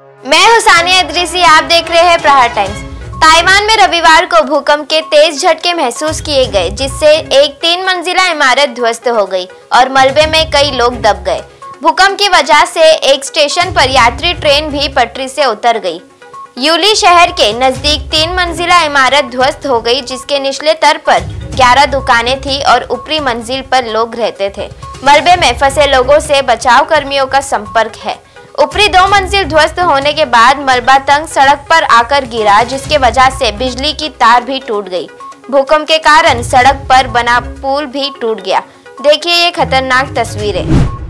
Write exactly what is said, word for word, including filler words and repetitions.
मैं हुसानिया इदरीसी, आप देख रहे हैं प्रहार टाइम्स। ताइवान में रविवार को भूकंप के तेज झटके महसूस किए गए, जिससे एक तीन मंजिला इमारत ध्वस्त हो गई और मलबे में कई लोग दब गए। भूकंप की वजह से एक स्टेशन पर यात्री ट्रेन भी पटरी से उतर गई। यूली शहर के नजदीक तीन मंजिला इमारत ध्वस्त हो गई, जिसके निचले तल पर ग्यारह दुकानें थी और ऊपरी मंजिल पर लोग रहते थे। मलबे में फंसे लोगों से बचाव कर्मियों का संपर्क है। ऊपरी दो मंजिल ध्वस्त होने के बाद मलबा तंग सड़क पर आकर गिरा, जिसके वजह से बिजली की तार भी टूट गई। भूकंप के कारण सड़क पर बना पुल भी टूट गया। देखिए ये खतरनाक तस्वीरें।